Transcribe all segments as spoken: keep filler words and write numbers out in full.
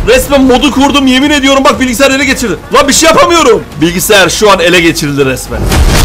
Resmen modu kurdum, yemin ediyorum bak bilgisayar ele geçirdi. Lan bir şey yapamıyorum. Bilgisayar şu an ele geçirildi resmen.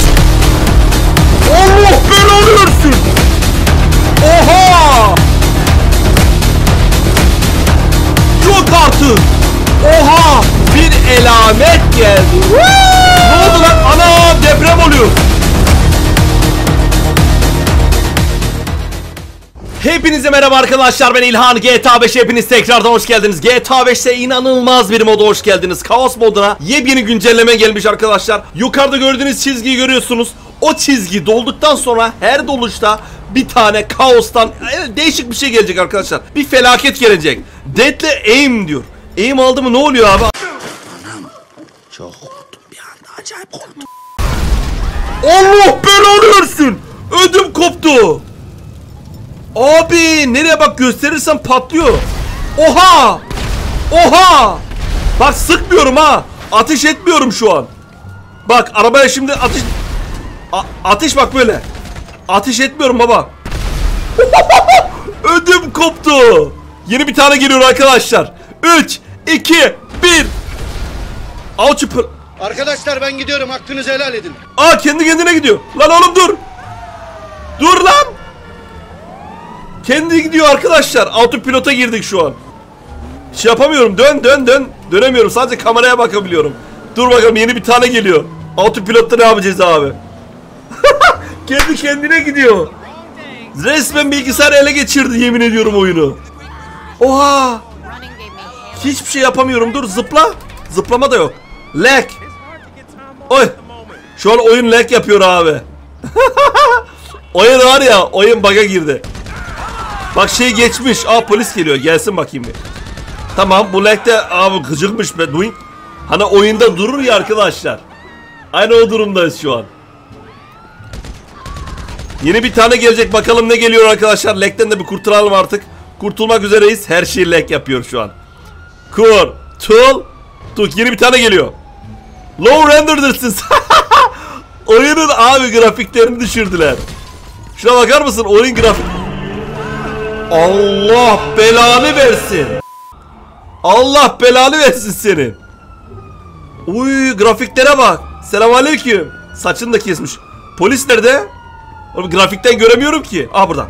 Allah belanı versin. Oha! Yok artık. Oha! Bir elamet geldi. Ne oldu lan? Ana deprem oluyor. Hepinize merhaba arkadaşlar, ben İlhan. G T A beş hepiniz tekrardan hoş geldiniz. G T A beş'te inanılmaz bir moda hoş geldiniz. Kaos moduna yepyeni güncelleme gelmiş arkadaşlar. Yukarıda gördüğünüz çizgiyi görüyorsunuz. O çizgi dolduktan sonra her doluşta bir tane kaostan değişik bir şey gelecek arkadaşlar. Bir felaket gelecek. Deadly aim diyor. Aim aldı mı ne oluyor abi? Anam çok korktum bir anda, acayip korktum. Allah belanı versin. Ödüm koptu. Abi nereye bak, gösterirsem patlıyor. Oha! Oha! Bak sıkmıyorum ha. Ateş etmiyorum şu an. Bak arabaya şimdi ateş... A ateş bak böyle. Ateş etmiyorum baba. Ödüm koptu. Yeni bir tane geliyor arkadaşlar. üç, iki, bir. Al çıpır. Arkadaşlar ben gidiyorum, hakkınızı helal edin. Aa kendi kendine gidiyor. Lan oğlum dur. Dur lan. Kendi gidiyor arkadaşlar. Autopilota girdik şu an. Şey yapamıyorum. Dön dön dön. Dönemiyorum. Sadece kameraya bakabiliyorum. Dur bakalım, yeni bir tane geliyor. Autopilotta ne yapacağız abi? Kendi kendine gidiyor. Resmen bilgisayar ele geçirdi, yemin ediyorum oyunu. Oha. Hiçbir şey yapamıyorum. Dur zıpla. Zıplama da yok. Lag. Oy. Şu an oyun lag yapıyor abi. Oyun var ya, oyun bug'a girdi. Bak şey geçmiş. Aa polis geliyor. Gelsin bakayım bir. Tamam bu lag'de abi gıcıkmış be. Doing. Hani oyunda durur ya arkadaşlar. Aynı o durumdayız şu an. Yeni bir tane gelecek, bakalım ne geliyor arkadaşlar. Lag'den de bir kurtulalım artık. Kurtulmak üzereyiz. Her şey lag yapıyor şu an. Kurtul. Tuk yeni bir tane geliyor. Low render distance. Oyunun abi grafiklerini düşürdüler. Şuna bakar mısın? Oyun grafik. Allah belanı versin. Allah belanı versin senin. Uy grafiklere bak. Selamünaleyküm. Saçını da kesmiş. Polis nerede? Oğlum grafikten göremiyorum ki. Ah burada.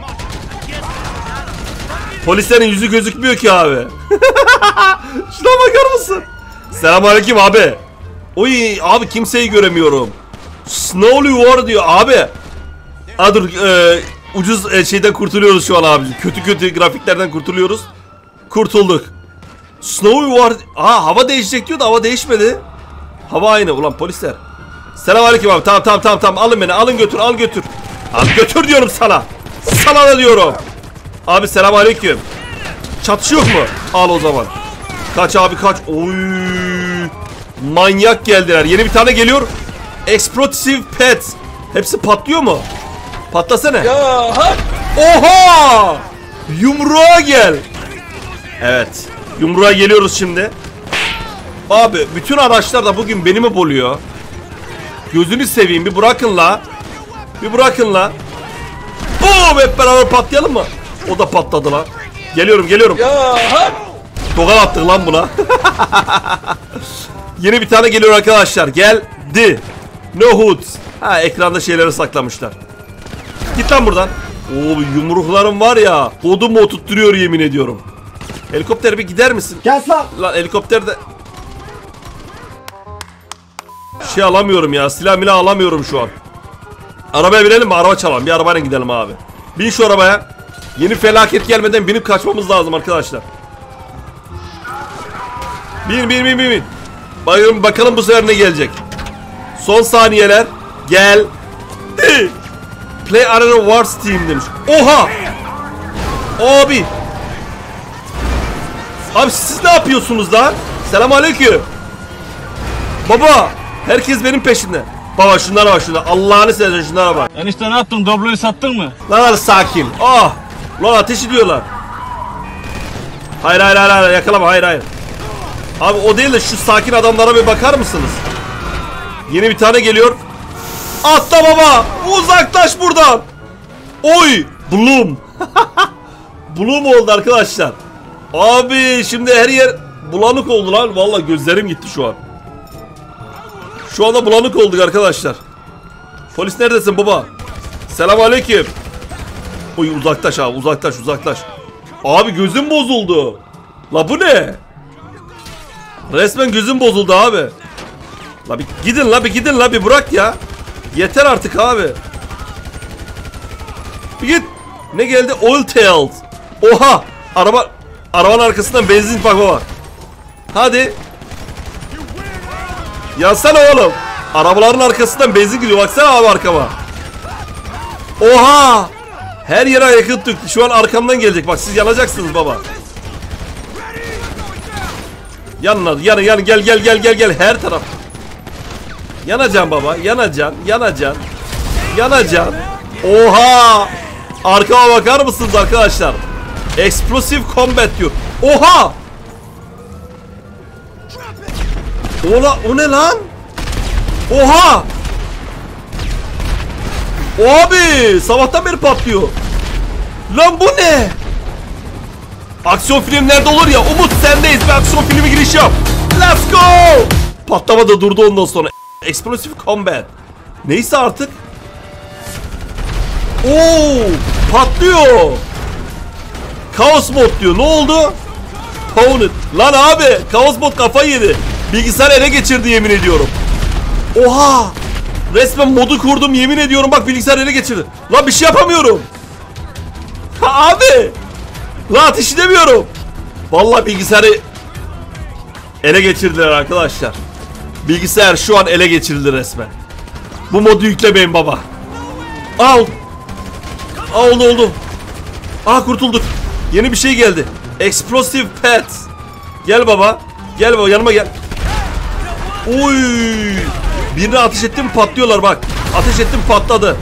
Polislerin yüzü gözükmüyor ki abi. Şuna bakar mısın? Selamünaleyküm abi. Uy abi kimseyi göremiyorum. Ne oluyor diyor abi. Aa dur e, ucuz e, şeyden kurtuluyoruz şu an abi. Kötü kötü grafiklerden kurtuluyoruz. Kurtulduk. Snowy var. Aa hava değişecek diyor da hava değişmedi. Hava aynı ulan polisler. Selamünaleyküm abi. Tamam tamam tamam tamam. Alın beni. Alın götür. Al götür. Al götür diyorum sana. Sana da diyorum. Abi selamünaleyküm. Çatış yok mu? Al o zaman. Kaç abi kaç. Oy. Manyak geldiler. Yeni bir tane geliyor. Explosive pets. Hepsi patlıyor mu? Patlasana. Ya. Oha! Yumruğa gel. Evet. Yumruğa geliyoruz şimdi. Abi bütün araçlar da bugün beni mi buluyor? Gözünü seveyim, bir bırakın la. Bir bırakın la. Boom, hep beraber patlayalım mı? O da patladı la. Geliyorum geliyorum. Ya. Dogal attık lan buna. Yeni bir tane geliyor arkadaşlar. Geldi. No hoods. Ha ekranda şeyleri saklamışlar. Git lan buradan. Oo yumruklarım var ya. Kodumu oturtturuyor yemin ediyorum. Helikopter bir gider misin? Gel lan. Lan helikopterde şey alamıyorum ya. Silah milah alamıyorum şu an. Arabaya binelim mi? Araba çalalım. Bir arabayla gidelim abi. Bin şu arabaya. Yeni felaket gelmeden binip kaçmamız lazım arkadaşlar. Bin bin bin bin bin. Bakalım, bakalım bu sefer ne gelecek. Son saniyeler. Gel. Play Arena Wars Team demiş. Oha. Abi. Abi siz ne yapıyorsunuz lan? Selamünaleyküm. Baba. Herkes benim peşinde. Baba şunlara bak şunlara. Allah'ını seversen şunlara bak. Enişte ne yaptın? Dobloyu sattın mı? Lan hadi sakin. Ah. Lan ateş ediyorlar. Hayır hayır hayır hayır yakalama hayır hayır. Abi o değil de şu sakin adamlara bir bakar mısınız? Yeni bir tane geliyor. Atla baba. Uzaklaş buradan. Oy. Bloom. Bloom oldu arkadaşlar. Abi şimdi her yer bulanık oldu lan. Vallahi gözlerim gitti şu an. Şu anda bulanık olduk arkadaşlar. Polis neredesin baba? Selamünaleyküm. Oy uzaklaş abi, uzaklaş uzaklaş. Abi gözüm bozuldu. La bu ne? Resmen gözüm bozuldu abi. La bir gidin la bir gidin la bir bırak ya. Yeter artık abi. Bir git. Ne geldi? Oil tails. Oha! Araba arabanın arkasından benzin bak baba. Hadi. Yansana oğlum. Arabaların arkasından benzin gidiyor. Baksana abi arkama. Oha! Her yere yakıt döktü. Şu an arkamdan gelecek. Bak siz yanacaksınız baba. Yanına, yanı, yanı, gel, gel, gel, gel, gel. Her taraf. Yanacaksın baba. Yanacaksın, yanacaksın. Yanacaksın. Oha! Arkama bakar mısınız arkadaşlar? Explosive combat diyor. Oha! Ola, o ne lan? Oha! Abi sabahtan beri patlıyor. Lan bu ne? Aksiyon filmlerde olur ya. Umut sendeyiz. Bir aksiyon filmi giriş yap. Let's go! Patlama da durdu ondan sonra. Explosive combat. Neyse artık. Oo, patlıyor. Chaos mod diyor. Ne oldu? Pound it. Lan abi, Chaos mod kafayı yedi. Bilgisayar ele geçirdi yemin ediyorum. Oha! Resmen modu kurdum yemin ediyorum, bak bilgisayar ele geçirdi. Lan bir şey yapamıyorum. Ha, abi. Lan ateş edemiyorum. Vallahi bilgisayarı ele geçirdiler arkadaşlar. Bilgisayar şu an ele geçirildi resmen. Bu modu yüklemeyin baba. Al. Aa, oldu oldu. Aa, kurtulduk. Yeni bir şey geldi. Explosive pets. Gel baba. Gel baba, yanıma gel. Oy. Birine ateş ettim patlıyorlar bak. Ateş ettim patladı.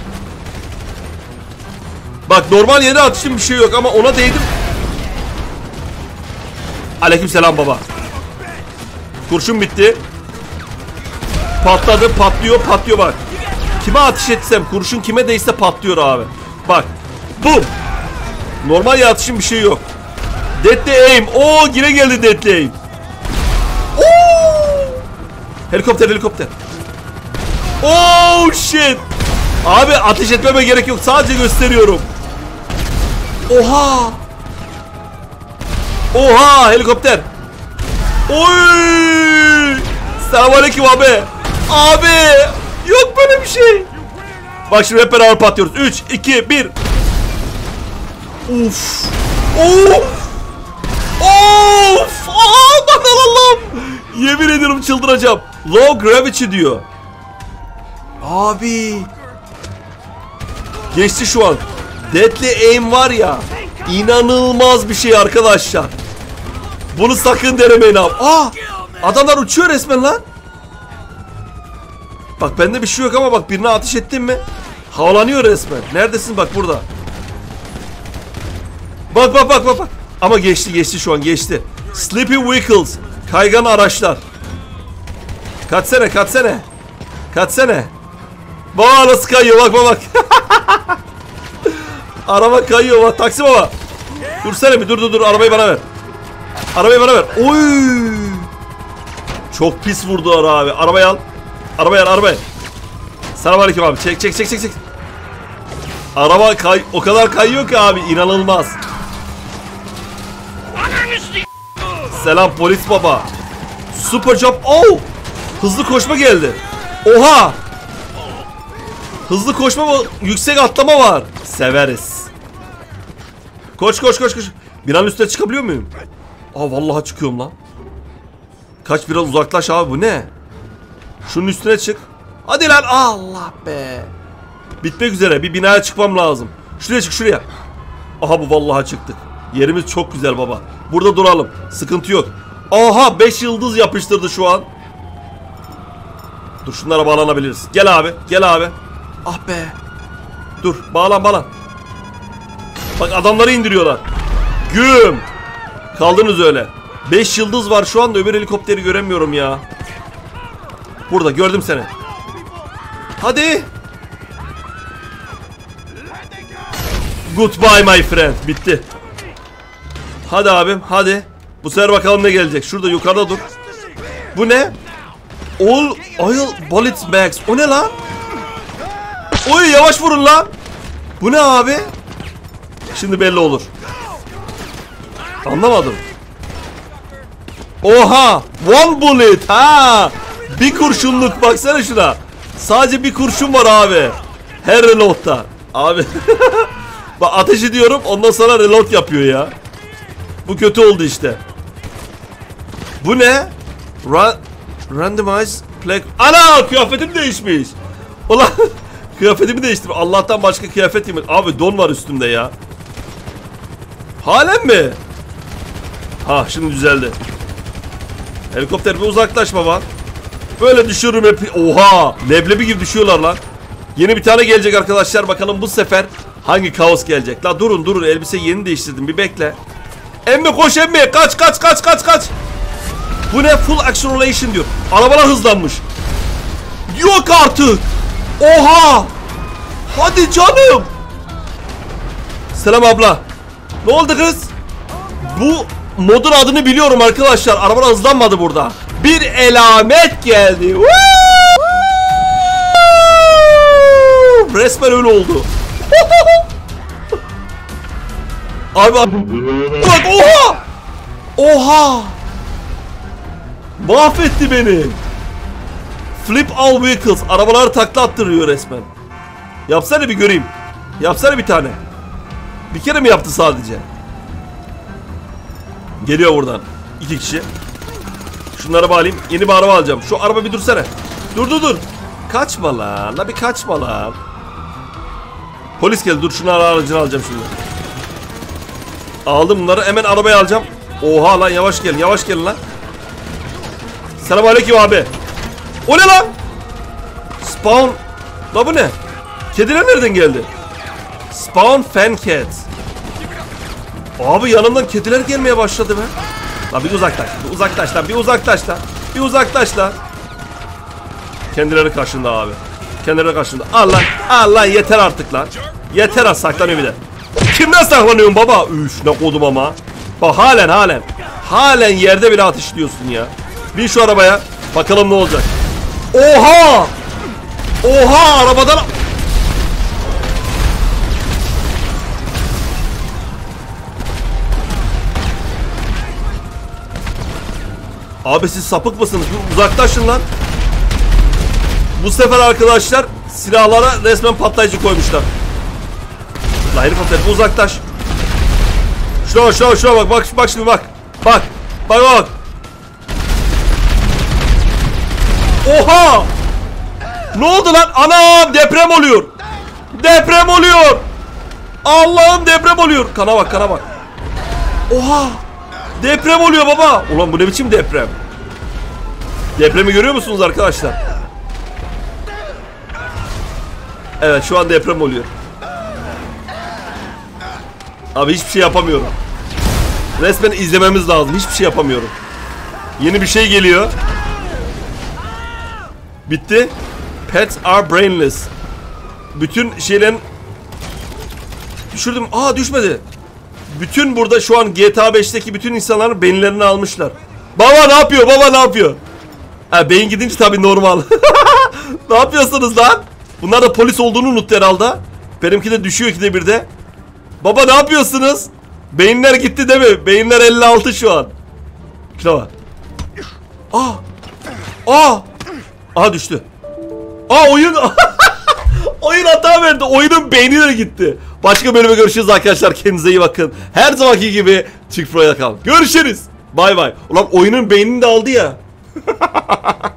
Bak normal yere atıştım bir şey yok ama ona değdim. Aleykümselam baba. Kurşun bitti. Patladı, patlıyor, patlıyor bak. Kime ateş etsem, kurşun kime değse patlıyor abi. Bak. Bum. Normal yere atışım bir şey yok. Deadly aim. Oo, yine geldi deadly aim. Oo! Helikopter, helikopter. Oh shit. Abi ateş etmeme gerek yok. Sadece gösteriyorum. Oha. Oha, helikopter. Oy. Selamünaleyküm abi. Abi. Yok böyle bir şey. Bak şimdi hep beraber patlıyoruz. üç, iki, bir. Uf. Of. Of. Aman Allah'ım. Yemin ediyorum çıldıracağım. Low gravity diyor. Abi. Geçti şu an. Deadly aim var ya. İnanılmaz bir şey arkadaşlar. Bunu sakın denemeyin abi. Aa, adamlar uçuyor resmen lan. Bak bende bir şey yok ama bak birine ateş ettin mi? Havalanıyor resmen. Neredesin? Bak burada. Bak bak bak bak bak. Ama geçti geçti şu an geçti. Sleepy vehicles. Kaygan araçlar. Kaç sene kaç sene. Kaç sene. Baba nasıl kayıyor bak bak bak. Araba kayıyor bak, taksi baba. Dursana bir, dur dur dur, arabayı bana ver. Arabayı bana ver. Oy. Çok pis vurdular abi. Arabayı al. Arabayı al, arabayı. Selamünaleyküm abi. Çek çek çek çek çek. Araba kay o kadar kayıyor ki abi, inanılmaz. Selam polis baba. Super job. Oh! Hızlı koşma geldi. Oha! Hızlı koşma, yüksek atlama var. Severiz. Koş koş koş koş. Binanın üstüne çıkabiliyor muyum? Aa, vallahi çıkıyorum lan. Kaç, biraz uzaklaş abi, bu ne? Şunun üstüne çık. Hadi lan, Allah be. Bitmek üzere, bir binaya çıkmam lazım. Şuraya çık, şuraya. Aha, bu vallahi çıktık. Yerimiz çok güzel baba. Burada duralım, sıkıntı yok. Aha, beş yıldız yapıştırdı şu an. Dur, şunlara bağlanabiliriz. Gel abi, gel abi. Ah be. Dur, bağlan bağlan. Bak adamları indiriyorlar. Güm. Kaldınız öyle. beş yıldız var şu anda, öbür helikopteri göremiyorum ya. Burada gördüm seni. Hadi. Goodbye my friend. Bitti. Hadi abim, hadi. Bu sefer bakalım ne gelecek. Şurada yukarıda dur. Bu ne? All oil bullets max. O ne lan? Oy yavaş vurun lan. Bu ne abi? Şimdi belli olur. Anlamadım. Oha! One bullet ha! Bir kurşunluk baksana şuna. Sadece bir kurşun var abi. Her reload'da. Abi. Bak ateş ediyorum ondan sonra reload yapıyor ya. Bu kötü oldu işte. Bu ne? Ra randomize play. Ana kıyafetim değişmiş. Ulan kıyafetimi değiştirdim. Allah'tan başka kıyafet yemedim. Abi don var üstümde ya. Halen mi? Ha şimdi düzeldi. Helikopter bir uzaklaş baba. Böyle düşüyorum hep. Oha! Leblebi gibi düşüyorlar lan. Yeni bir tane gelecek arkadaşlar. Bakalım bu sefer hangi kaos gelecek. La durun durun elbiseyi yeni değiştirdim. Bir bekle. Emmi koş emmi. Kaç kaç kaç kaç kaç. Bu ne? Full acceleration diyor. Arabalar hızlanmış. Yok artık. Oha! Hadi canım. Selam abla. Ne oldu kız? Bu modun adını biliyorum arkadaşlar. Arabalar hızlanmadı burada. Bir elamet geldi. Woo! Resmen öyle oldu. Abi, abi bak oha! Oha! Mahvetti beni. Flip all vehicles. Arabaları takla attırıyor resmen. Yapsana bir göreyim. Yapsana bir tane. Bir kere mi yaptı sadece? Geliyor buradan. İki kişi. Şunları bağlayayım. Yeni bir araba alacağım. Şu araba bir dursana. Dur dur dur. Kaçma lan. La bir kaçma lan. Polis geldi. Dur şunu aracını alacağım şimdi. Aldım bunları. Hemen arabaya alacağım. Oha lan yavaş gelin. Yavaş gelin lan. Selamünaleyküm abi. O ne lan? Spawn. La bu ne? Kediler nereden geldi? Spawn fan cat. Abi yanımdan kediler gelmeye başladı be. Lan bir uzaklaş. Bir uzaklaş lan. Bir uzaklaş lan. Bir uzaklaş lan. Kendileri karşında abi. Kendileri karşında. Al lan. Al lan yeter artık lan. Yeter az saklanıyor bir de. Kimden saklanıyorsun baba? Üf ne kodum ama. Bak halen halen. Halen yerde bile ateşliyorsun ya. Bin şu arabaya. Bakalım ne olacak. Oha! Oha arabadan... Abi siz sapık mısınız? Bir uzaklaşın lan. Bu sefer arkadaşlar silahlara resmen patlayıcı koymuşlar. La helikopter bir uzaklaş. Şuna bak şuna bak şuna bak. Bak, bak şimdi bak. Bak. Bak bak. Oha! Ne oldu lan? Anam deprem oluyor. Deprem oluyor. Allah'ım deprem oluyor. Kana bak kana bak. Oha! Deprem oluyor baba. Ulan bu ne biçim deprem? Depremi görüyor musunuz arkadaşlar? Evet şu an deprem oluyor. Abi hiçbir şey yapamıyorum. Resmen izlememiz lazım. Hiçbir şey yapamıyorum. Yeni bir şey geliyor. Bitti. Pets are brainless. Bütün şeylerin... Düşürdüm. Aa düşmedi. Bütün burada şu an G T A beşteki bütün insanların beyinlerini almışlar. Baba ne yapıyor? Baba ne yapıyor? Ha beyin gidince tabii normal. Ne yapıyorsunuz lan? Bunlar da polis olduğunu unuttu herhalde. Benimki de düşüyor ikide bir de. Baba ne yapıyorsunuz? Beyinler gitti değil mi? Beyinler elli altı şu an. Şuna bak. Aa. Aa. Aha düştü. Aa oyun. Oyun hata verdi. Oyunun beyni de gitti. Başka bölüme görüşürüz arkadaşlar. Kendinize iyi bakın. Her zamanki gibi Chick Fry'da kalın. Görüşürüz. Bay bay. Ulan oyunun beynini de aldı ya.